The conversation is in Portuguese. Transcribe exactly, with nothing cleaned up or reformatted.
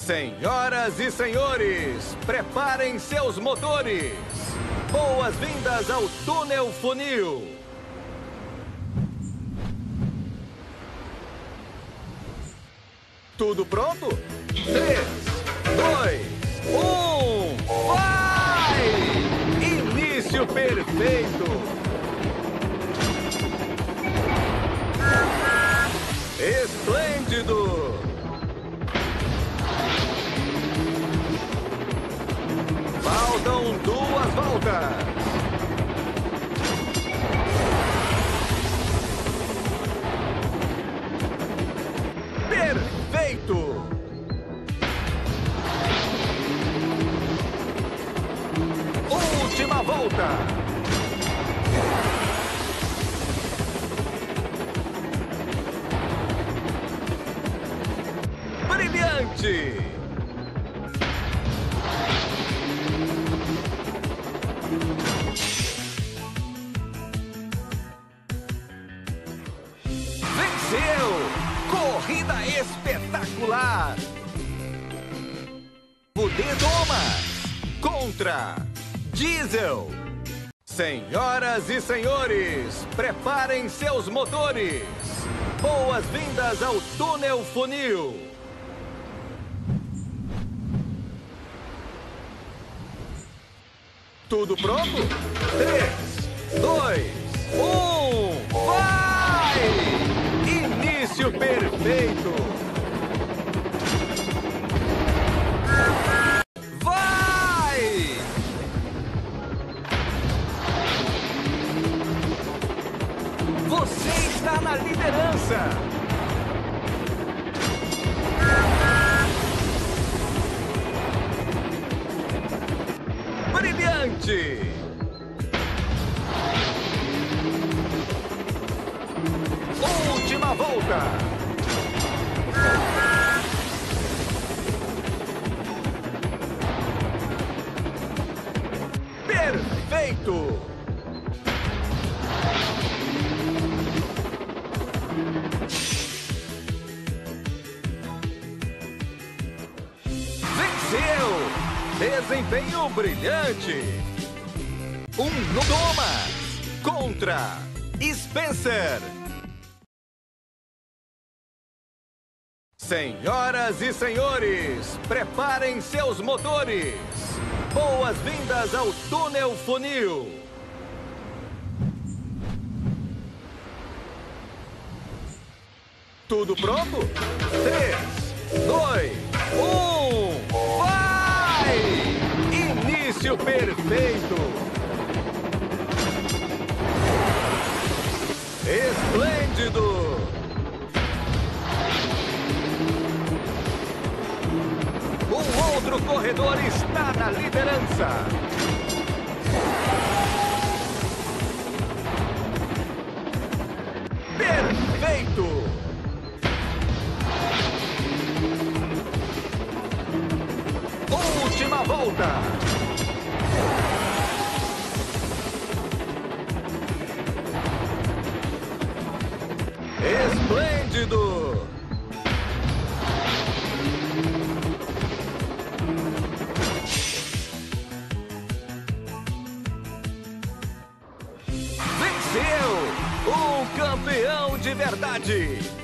Senhoras e senhores, preparem seus motores. Boas-vindas ao Túnel Funil. Tudo pronto? Três, dois, um, vai! Início perfeito. Esplêndido. Faltam duas voltas. Perfeito! Última volta. Brilhante! Venceu! Corrida espetacular! O D Thomas contra Diesel. Senhoras e senhores, preparem seus motores. Boas-vindas ao Túnel Funil. Tudo pronto? Três, dois, um, vai! Início perfeito. Vai! Você está na liderança. Brilhante! Última volta! Perfeito! Venceu! Desempenho brilhante! Um Thomas contra Spencer. Senhoras e senhores, preparem seus motores. Boas-vindas ao Túnel Funil. Tudo pronto? Três, dois, um, vai! Início perfeito. Esplêndido! Um outro corredor está na liderança. Perfeito! Última volta. Esplêndido! Venceu! Um campeão de verdade!